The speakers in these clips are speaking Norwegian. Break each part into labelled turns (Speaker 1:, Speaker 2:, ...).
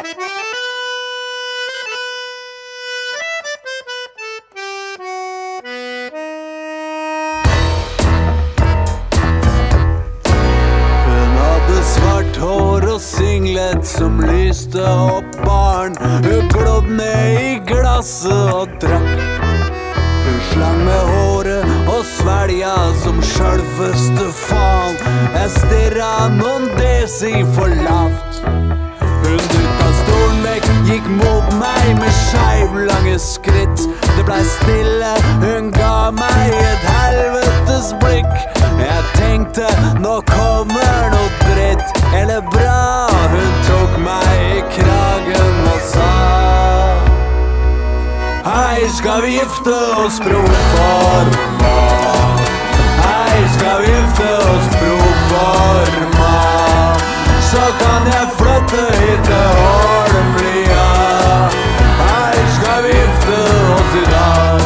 Speaker 1: Singlet som lyste opp barn. Hun glodde ned i glasset og drakk. Hun slang med håret og svelga som sjølveste faen. Jeg stirra noen desi for lavt. Hun dytta stolen vekk, gikk mot meg med skeivlange skritt. Det blei stille, hun ga meg et helvetes blikk. Jeg tenkte, nå kommer noe dritt, eller bra. Hun tok meg i kragen og sa: hei, skal vi gifte oss, proforma? Hei, skal vi gifte oss, proforma? Så kan jeg flytte hit til Holmlia. Hei, skal vi gifte oss i dag?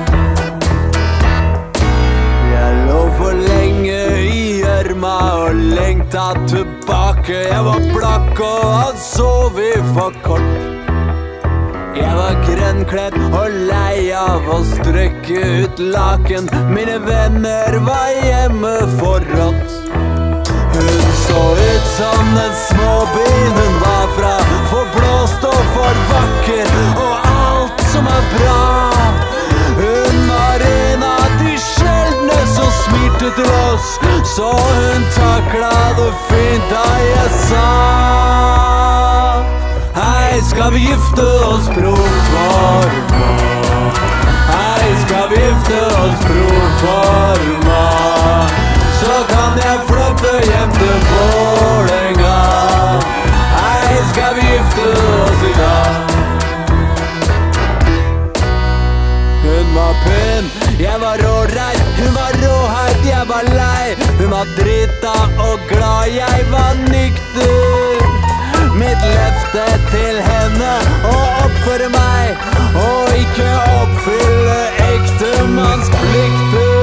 Speaker 1: Jeg lå for lenge i gjørma og lengta tilbake. Jeg var blakk og hadde sovet for kort. Jeg var grønnkledd og lei av å strekke ut laken. Mine venner var hjemme for rått. Hun så ut som den småbyen hun var fra, for blåst og for vakker, og alt som er bra. Hun var en av de sjeldne som smilte til oss, så hun takla det fint da jeg sa: hei, skal vi gifte oss, proforma? Hei, skal vi gifte oss, proforma? Så kan jeg flytte hjem til Vålerenga. Hei, skal vi gifte oss i dag? Hun var pen, jeg var råreit. Hun var råheit, jeg var lei. Hun var drita og glad, jeg var nykter. Mitt løfte til henne å oppføre meg og ikke oppfylle ektemannsplikter.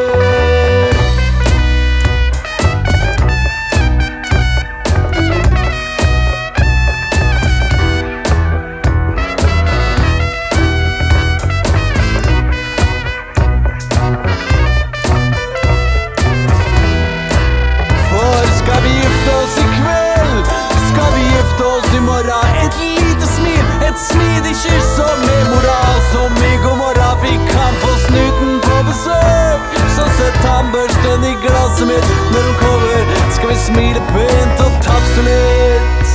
Speaker 1: Et lite smil, et smidig kyss og med moral. Som i god morgen fikk han få snuten på besøk. Så sett tannbørsten i glasset mitt når hun kommer. Skal vi smile pent og tafse litt?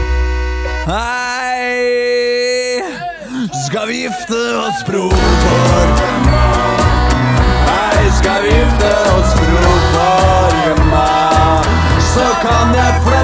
Speaker 1: Hei, skal vi gifte oss, proforma? Hei, skal vi gifte oss, proforma? Så kan jeg